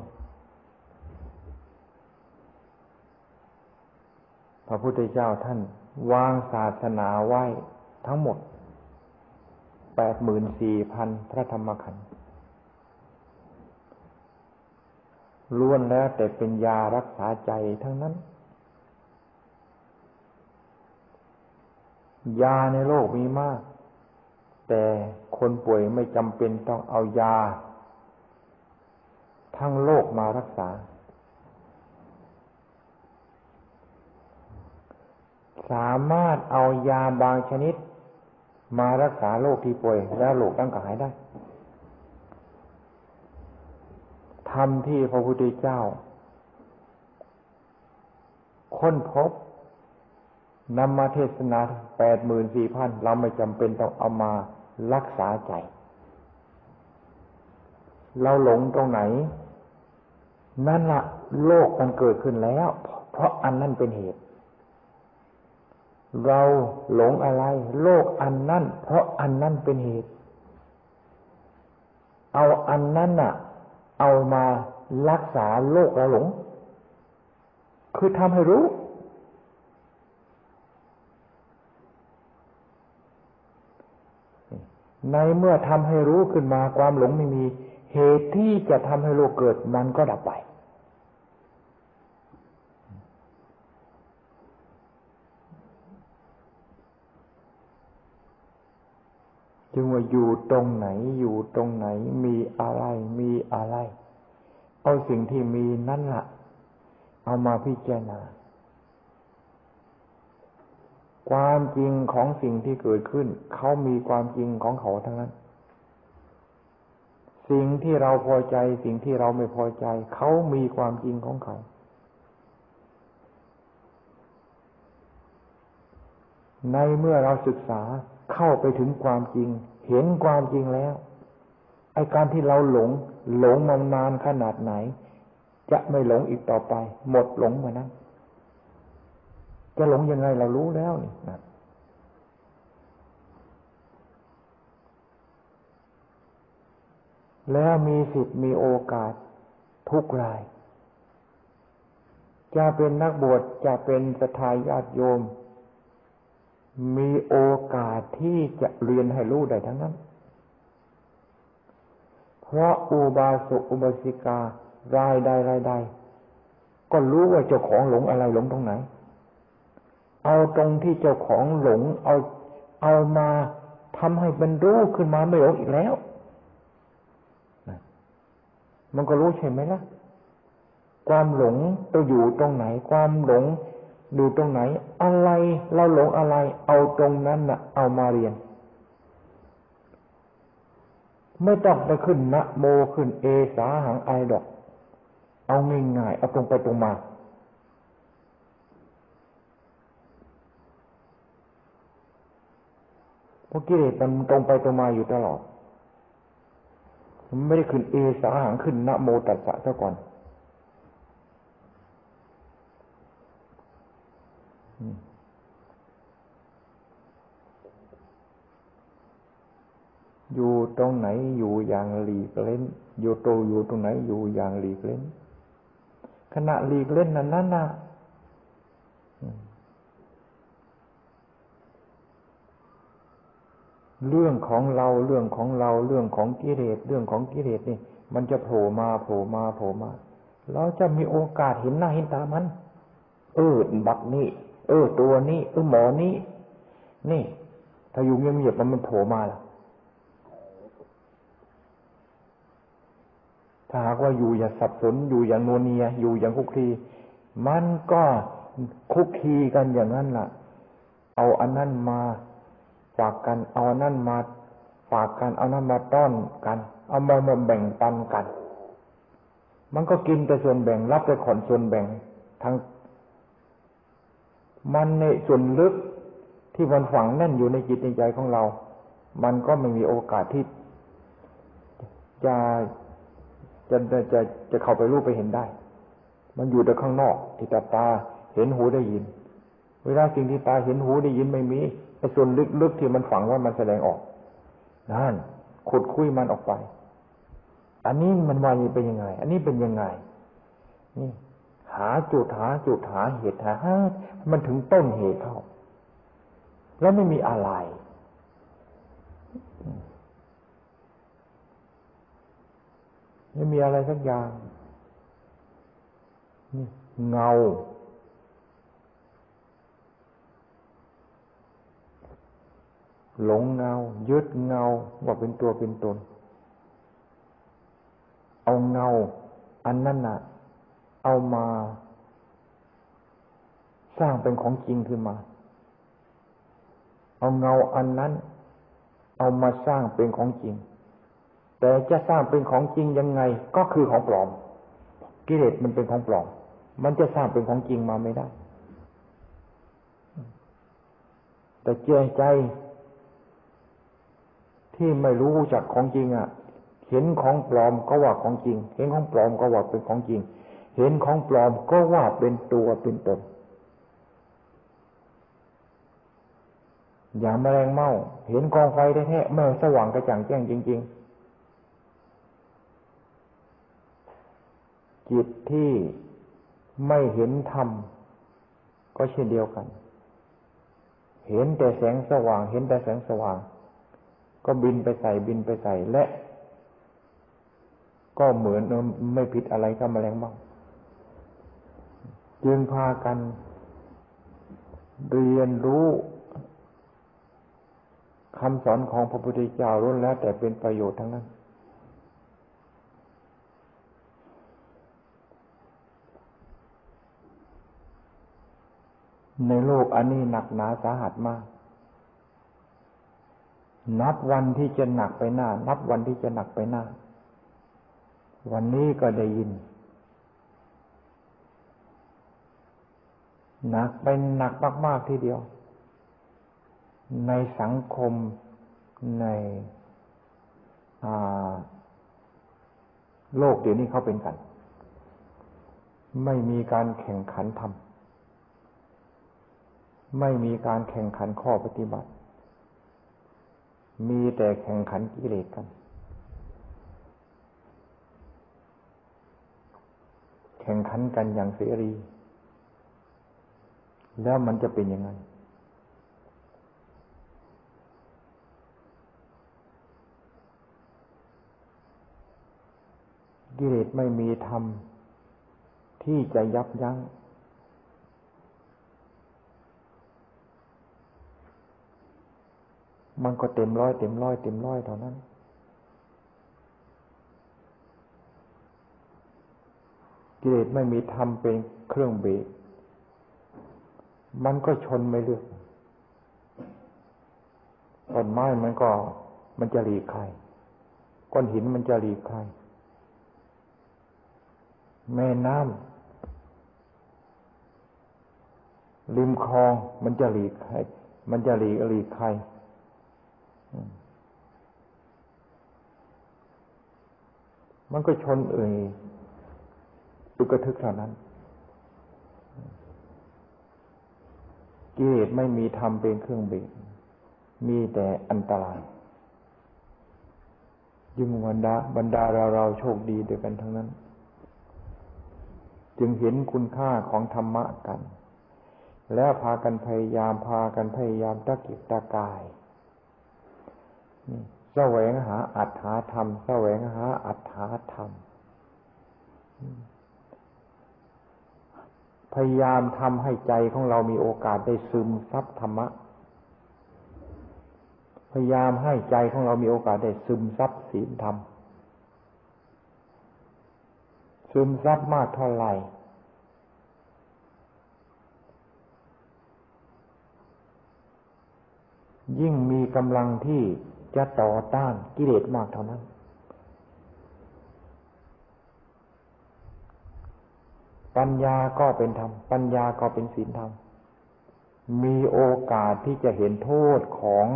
พระพุทธเจ้าท่านวางศาสนาไว้ทั้งหมด 84,000 พระธรรมขันธ์ล้วนแล้วแต่เป็นยารักษาใจทั้งนั้นยาในโลกมีมากแต่คนป่วยไม่จำเป็นต้องเอายาทั้งโลกมารักษาสามารถเอายาบางชนิดมารักษาโรคที่ป่วยแล้วโรคนั้นก็หายได้ธรรมที่พระพุทธเจ้าค้นพบนำมาเทศนา 84,000 เราไม่จำเป็นต้องเอามารักษาใจเราหลงตรงไหนนั่นล่ะโรคมันเกิดขึ้นแล้วเพราะอันนั้นเป็นเหตุเราหลงอะไรโรคอันนั้นเพราะอันนั้นเป็นเหตุเอาอันนั้นน่ะเอามารักษาโรคเราหลงคือทำให้รู้ในเมื่อทำให้รู้ขึ้นมาความหลงไม่มีเหตุที่จะทำให้โรคเกิดมันก็ดับไปจึงว่าอยู่ตรงไหนมีอะไรเอาสิ่งที่มีนั่นล่ะเอามาพิจารณาความจริงของสิ่งที่เกิดขึ้นเขามีความจริงของเขาทั้งนั้นสิ่งที่เราพอใจสิ่งที่เราไม่พอใจเขามีความจริงของเขาในเมื่อเราศึกษาเข้าไปถึงความจริงเห็นความจริงแล้วไอ้การที่เราหลงมานานขนาดไหนจะไม่หลงอีกต่อไปหมดหลงเมื่อนั้นจะหลงยังไงเรารู้แล้วนี่นะแล้วมีสิทธิ์มีโอกาสทุกรายจะเป็นนักบวชจะเป็นศรัทธาญาติโยมมีโอกาสที่จะเรียนให้รู้ได้ทั้งนั้นเพราะอุบาสกอุบาสิการายใดก็รู้ว่าเจ้าของหลงอะไรหลงตรงไหนเอาตรงที่เจ้าของหลงเอามาทำให้มันรู้ขึ้นมาไม่หลงอีกแล้วมันก็รู้ใช่ไหมล่ะความหลงตัวอยู่ตรงไหนความหลงอยู่ตรงไหนอะไรเราหลงอะไรเอาตรงนั้นน่ะเอามาเรียนไม่ต้องไปขึ้นนะโมขึ้นเอสาหังไอดอกเอาง่ายๆเอาตรงไปตรงมาเพราะกิเลสมันตรงไปตรงมาอยู่ตลอดมันไม่ได้ขึ้นเอสาหังขึ้นนะโมตัสสะซะก่อนอยู่ตรงไหนอยู่อย่างหลีกเล่นอยู่ตรงไหนอยู่อย่างหลีกเล่นขณะหลีกเล่นนั้นน่ะเรื่องของเราเรื่องของกิเลสนี่มันจะโผล่มาเราจะมีโอกาสเห็นหน้าเห็นตามันบักนี่ตัวนี้หมอนี้นี่ถ้าอยู่เงียบๆมันโผล่มาล่ะถ้าาหากว่าอยู่อย่าสับสนอยู่อย่างนัวเนียอยู่อย่างคุกคีมันก็คุกคีกันอย่างนั้นล่ะเอาอันนั้นมาฝากกันเอาอันนั้นมาฝากกันเอานั้นมาต้อนกันเอามาแบ่งปันกันมันก็กินแต่ส่วนแบ่งรับแต่ขอนส่วนแบ่งทั้งมันในส่วนลึกที่มันฝังแน่นอยู่ในจิตในใจของเรามันก็ไม่มีโอกาสที่จะเข้าไปรู้ไปเห็นได้มันอยู่แต่ข้างนอกที่ตาเห็นหูได้ยินเวลาสิ่งที่ตาเห็นหูได้ยินไม่มีไอ้ส่วนลึกๆที่มันฝังไว้มันแสดงออกนั่นขุดคุยมันออกไปอันนี้มันว่านี่เป็นยังไงอันนี้เป็นยังไงนี่หาจุดหาเหตุหามันถึงต้นเหตุเข้าแล้วไม่มีอะไรไม่มีอะไรสักอย่างนี่เงาหลงเงายึดเงาว่าเป็นตัวเป็นตนเอาเงาอันนั้นน่ะเอามาสร้างเป็นของจริงขึ้นมาเอาเงาอันนั้นเอามาสร้างเป็นของจริงแต่จะสร้างเป็นของจริงยังไงก็คือของปลอมกิเลสมันเป็นของปลอมมันจะสร้างเป็นของจริงมาไม่ได้แต่ใจที่ไม่รู้จักของจริงอ่ะเห็นของปลอมก็ว่าของจริงเห็นของปลอมก็ว่าเป็นของจริงเห็นของปลอมก็ว่าเป็นตัวเป็นตนอย่างแมลงเม่าเห็นกองไฟแท้ๆเมื่อสว่างกระจ่างแจ้งจริงๆจิตที่ไม่เห็นธรรมก็เช่นเดียวกันเห็นแต่แสงสว่างเห็นแต่แสงสว่างก็บินไปใส่และก็เหมือนไม่ผิดอะไรกับแมลงเม่าจึงพากันเรียนรู้คำสอนของพระพุทธเจ้าล้วนแล้วแต่เป็นประโยชน์ทั้งนั้นในโลกอันนี้หนักหนาสาหัสมากนับวันที่จะหนักไปหน้านับวันที่จะหนักไปหน้าวันนี้ก็ได้ยินหนักเป็นหนักมากๆทีเดียวในสังคมในโลกเดี๋ยวนี้เขาเป็นกันไม่มีการแข่งขันธรรมไม่มีการแข่งขันข้อปฏิบัติมีแต่แข่งขันกิเลสกันแข่งขันกันอย่างเสรีแล้วมันจะเป็นยังไงกิเลสไม่มีธรรมที่จะยับยั้งมันก็เต็มร้อยเท่านั้นกิเลสไม่มีธรรมเป็นเครื่องเบรกมันก็ชนไม่เลือกต้นไม้มันจะหลีกใครก้อนหินมันจะหลีกใครแม่น้ำริมคลองมันจะหลีกใครมันจะหลีกใครมันก็ชนตุกกระทึกเท่านั้นกิเลสไม่มีธรรมเป็นเครื่องเบรกมีแต่อันตรายยิ่งบรรดาเราโชคดีด้วยกันทั้งนั้นจึงเห็นคุณค่าของธรรมะกันแล้วพากันพยายามตะเกียกตะกายแสวงหาอัตถธรรมแสวงหาอัตถธรรมพยายามทำให้ใจของเรามีโอกาสได้ซึมซับธรรมะพยายามให้ใจของเรามีโอกาสได้ซึมซับศีลธรรมซึมซับมากเท่าไหร่ยิ่งมีกำลังที่จะต่อต้านกิเลสมากเท่านั้นปัญญาก็เป็นธรรมปัญญาก็เป็นศีลธรรมมีโอกาสที่จะเห็นโทษของ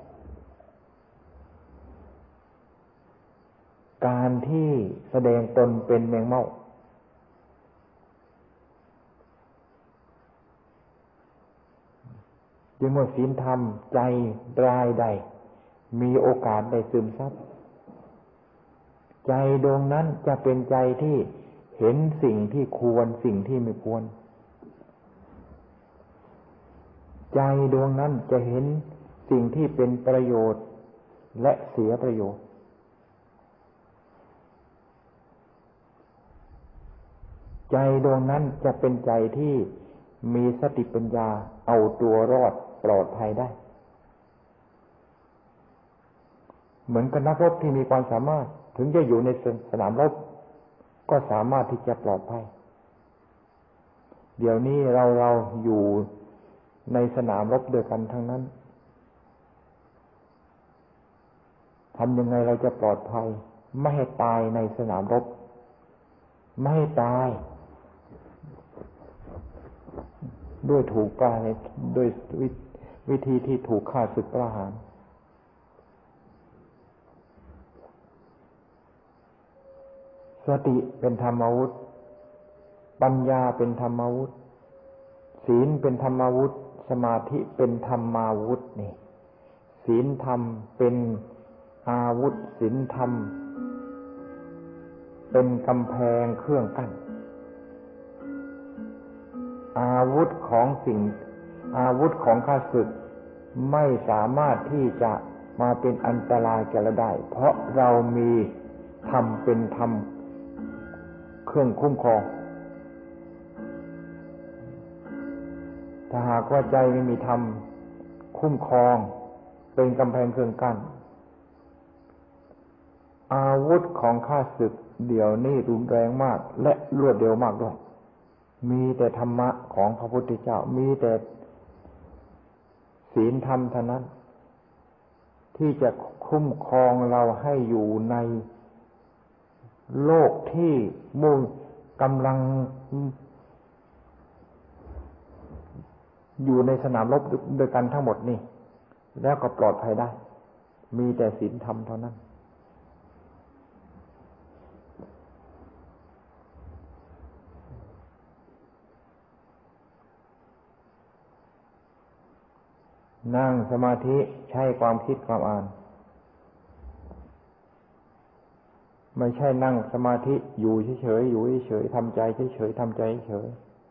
การที่แสดงตนเป็นแมงเม่าจึงเมื่อศีลธรรมใจรายใดมีโอกาสได้ซึมซับใจดวงนั้นจะเป็นใจที่เห็นสิ่งที่ควรสิ่งที่ไม่ควรใจดวงนั้นจะเห็นสิ่งที่เป็นประโยชน์และเสียประโยชน์ใจดวงนั้นจะเป็นใจที่มีสติปัญญาเอาตัวรอดปลอดภัยได้เหมือนกับนักรบที่มีความสามารถถึงจะอยู่ในสนามรบก็สามารถที่จะปลอดภัยเดี๋ยวนี้เราอยู่ในสนามรบด้วยกันทั้งนั้นทำยังไงเราจะปลอดภัยไม่ให้ตายในสนามรบไม่ให้ตายด้วยถูกฆ่าด้วยวิธีที่ถูกฆ่าศึกประหารสติเป็นธรรมอาวุธปัญญาเป็นธรรมอาวุธศีลเป็นธรรมอาวุธสมาธิเป็นธรรมาวุธนี่ศีลธรรมเป็นอาวุธศีลธรรมเป็นกำแพงเครื่องกั้นอาวุธของข้าศึกไม่สามารถที่จะมาเป็นอันตรายแก่เราได้เพราะเรามีธรรมเป็นธรรมเครื่องคุ้มครองถ้าหากว่าใจไม่มีธรรมคุ้มครองเป็นกำแพงเครื่องกั้นอาวุธของข้าศึกเดี๋ยวนี้รุนแรงมากและรวดเร็วมากด้วยมีแต่ธรรมะของพระพุทธเจ้ามีแต่ศีลธรรมเท่านั้นที่จะคุ้มครองเราให้อยู่ในโลกที่มุ่งกำลังอยู่ในสนามรบด้วยกันทั้งหมดนี่แล้วก็ปลอดภัยได้มีแต่ศีลธรรมเท่านั้นนั่งสมาธิใช้ความคิดความอ่านไม่ใช่นั่งสมาธิอยู่เฉยๆอยู่เฉยๆทำใจเฉยๆทำใจเฉย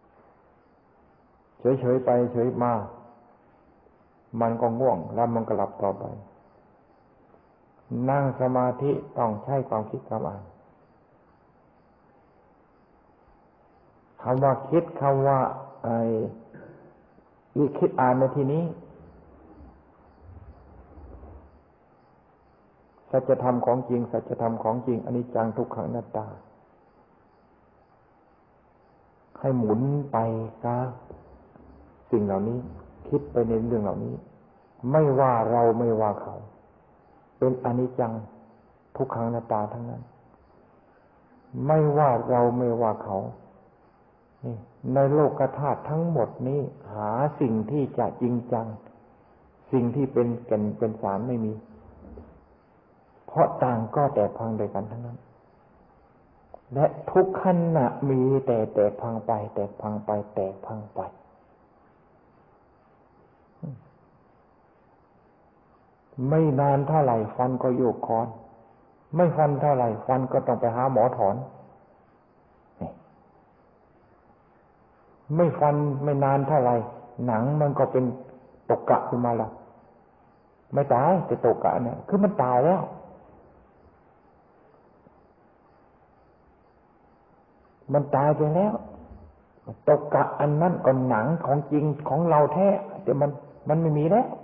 เฉยๆไปเฉยมามันก็ง่วงแล้วมันก็หลับต่อไปนั่งสมาธิต้องใช้ความคิดความอ่านคำว่าคิดคำว่าคิดอ่านในที่นี้สัจธรรมของจริงสัจธรรมของจริงอนิจจังทุกขังอนัตตาให้หมุนไปกับสิ่งเหล่านี้คิดไปในเรื่องเหล่านี้ไม่ว่าเราไม่ว่าเขาเป็นอนิจจังทุกขังอนัตตาทั้งนั้นไม่ว่าเราไม่ว่าเขานี่ในโลกธาตุทั้งหมดนี้หาสิ่งที่จะจริงจังสิ่งที่เป็นแก่นเป็นสารไม่มีเพราะต่างก็แตกพังด้วยกันทั้งนั้นและทุกขณะมีแต่แตกพังไปแตกพังไปแตกพังไปไม่นานเท่าไหร่ฟันก็โยกคอนไม่ฟันเท่าไหร่ฟันก็ต้องไปหาหมอถอนไม่ฟันไม่นานเท่าไหร่หนังมันก็เป็นตกกะขึ้นมาแล้วไม่ตายแต่ตกกะเนี่ยคือมันตายแล้วมันตายไปแล้วตกกะอันนั้นก็หนังของจริงของเราแท้แต่มันไม่มีแล้ว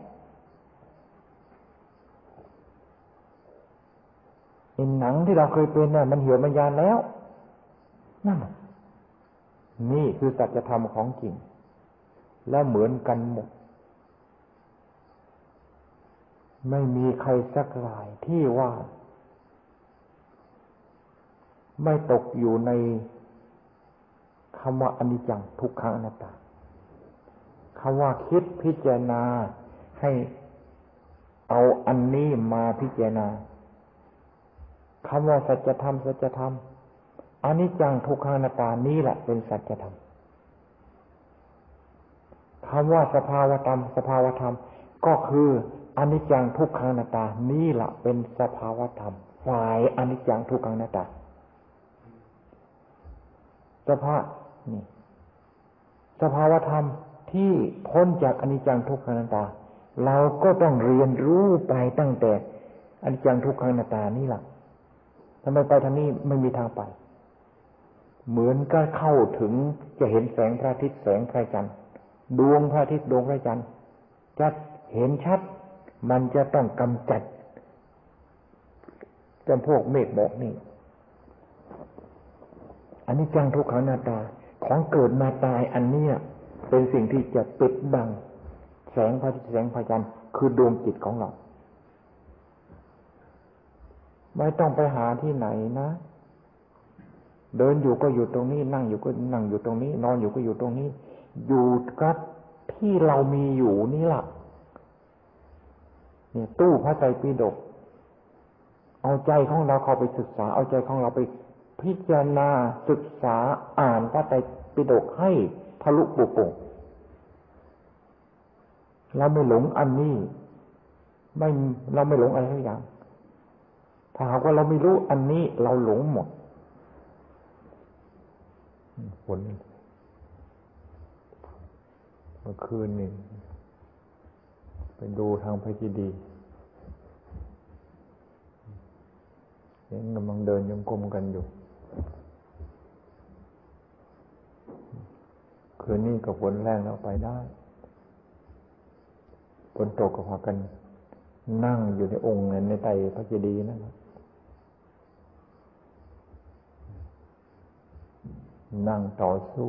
หนังที่เราเคยเป็นน่ะมันเหี่ยวมันยานแล้วนั่นนี่คือสัจธรรมของจริงแล้วเหมือนกันหมดไม่มีใครสักรายที่ว่าไม่ตกอยู่ในคำว่าอนิจจังทุกขังอนัตตาคำว่าคิดพิจารณาให้เอาอันนี้มาพิจารณาคำว่าสัจธรรมสัจธรรมอนิจจังทุกขังอนัตตานี้แหละเป็นสัจธรรมคำว่าสภาวธรรมสภาวธรรมก็คืออนิจจังทุกขังอนัตตานี่แหละเป็นสภาวธรรมฝ่ายอนิจจังทุกขังอนัตตาสภาวธรรมที่พ้นจากอนิจจังทุกขังอนัตตาเราก็ต้องเรียนรู้ไปตั้งแต่อนิจจังทุกขังอนัตตานี่แหละทำไมไปทางนี้ไม่มีทางไปเหมือนก็เข้าถึงจะเห็นแสงพระอาทิตย์แสงพระจันทร์ดวงพระอาทิตย์ดวงพระจันทร์จะเห็นชัดมันจะต้องกำจัดจำพวกเมฆบอกนี่อนิจจังทุกขังอนัตตาของเกิดมาตายอันนี้เป็นสิ่งที่จะปิดบังแสงพระอาทิตย์แสงพระจันทร์คือดวงจิตของเราไม่ต้องไปหาที่ไหนนะเดินอยู่ก็อยู่ตรงนี้นั่งอยู่ก็นั่งอยู่ตรงนี้นอนอยู่ก็อยู่ตรงนี้อยู่กับที่เรามีอยู่นี่แหละเนี่ยตู้พระไตรปิฎกเอาใจของเราเข้าไปศึกษาเอาใจของเราไปพิจารณาศึกษาอ่านพระไตรปิฎกให้ทะลุปุโปร่งเราไม่หลงอันนี้เราไม่หลงอะไรทุกอย่างถ้าหากว่าเราไม่รู้อันนี้เราหลงหมดฝนเมื่อคืนนี่ไปดูทางพระเจดีย์เห็นกำลังเดินจงกรมกันอยู่คืนนี้ก็ฝนแรงแล้วไปได้ฝนตกก็พากันนั่งอยู่ในองค์ในไตรพระเจดีย์นั่นแหละนั่งต่อสู้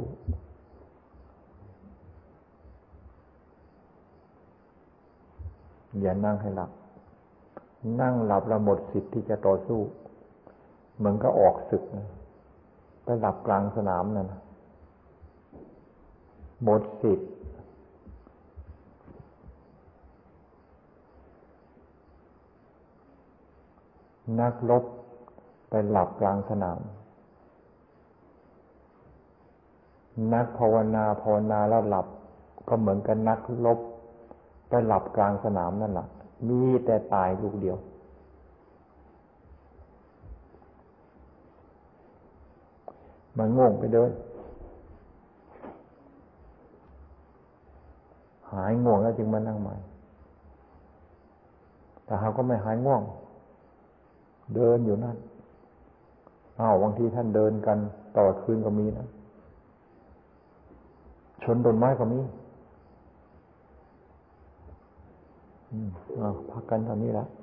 อย่านั่งให้หลับนั่งหลับแล้วหมดสิทธิ์ที่จะต่อสู้เหมือนก็ออกศึกนะไปหลับกลางสนามนั่นนะหมดสิทธิ์นักรบไปหลับกลางสนามนักภาวนาแล้วหลับก็เหมือนกันนักรบไปหลับกลางสนามนั่นแหละมีแต่ตายลูกเดียวมันง่วงไปเดินหายง่วงแล้วจึงมานั่งใหม่แต่หากก็ไม่หายง่วงเดินอยู่นั่นบางทีท่านเดินกันตลอดคืนก็มีนะชนต้นไม้ก็มีพักกันตอนนี้แหละ